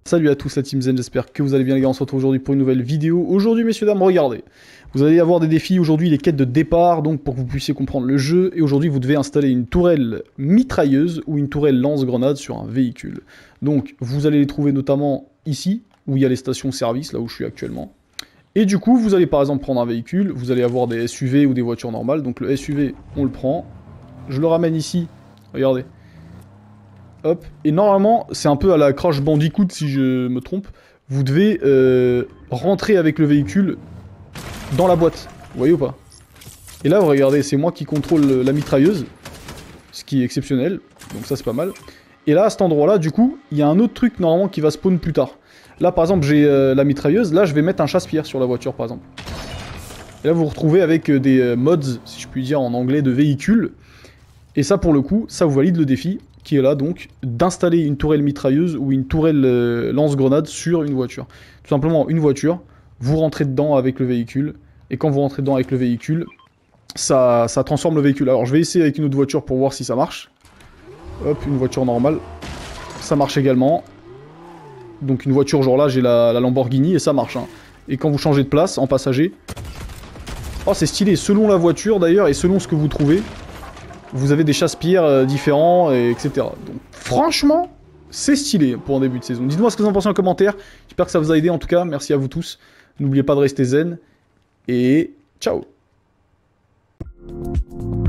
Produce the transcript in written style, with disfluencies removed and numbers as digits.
Salut à tous la Team Zen, j'espère que vous allez bien les gars, on se retrouve aujourd'hui pour une nouvelle vidéo. Aujourd'hui messieurs dames, regardez, vous allez avoir des défis aujourd'hui, les quêtes de départ, donc pour que vous puissiez comprendre le jeu. Et aujourd'hui vous devez installer une tourelle mitrailleuse ou une tourelle lance-grenade sur un véhicule. Donc vous allez les trouver notamment ici, où il y a les stations-service, là où je suis actuellement. Et du coup vous allez par exemple prendre un véhicule, vous allez avoir des SUV ou des voitures normales. Donc le SUV on le prend, je le ramène ici, regardez. Hop, et normalement, c'est un peu à la Crash Bandicoot si je me trompe, vous devez rentrer avec le véhicule dans la boîte, vous voyez ou pas? Et là, vous regardez, c'est moi qui contrôle la mitrailleuse, ce qui est exceptionnel, donc ça c'est pas mal. Et là, à cet endroit-là, du coup, il y a un autre truc normalement qui va spawn plus tard. Là, par exemple, j'ai la mitrailleuse, là je vais mettre un chasse-pierre sur la voiture, par exemple. Et là, vous vous retrouvez avec des mods, si je puis dire en anglais, de véhicules. Et ça, pour le coup, ça vous valide le défi, qui est là donc d'installer une tourelle mitrailleuse ou une tourelle lance-grenade sur une voiture. Tout simplement une voiture, vous rentrez dedans avec le véhicule, et quand vous rentrez dedans avec le véhicule, ça transforme le véhicule. Alors je vais essayer avec une autre voiture pour voir si ça marche. Hop, une voiture normale, ça marche également. Donc une voiture genre là, j'ai la Lamborghini et ça marche. Hein. Et quand vous changez de place en passager, oh c'est stylé, selon la voiture d'ailleurs et selon ce que vous trouvez, vous avez des chasse-pierres différents, etc. Donc franchement, c'est stylé pour un début de saison. Dites-moi ce que vous en pensez en commentaire. J'espère que ça vous a aidé en tout cas. Merci à vous tous. N'oubliez pas de rester zen. Et ciao.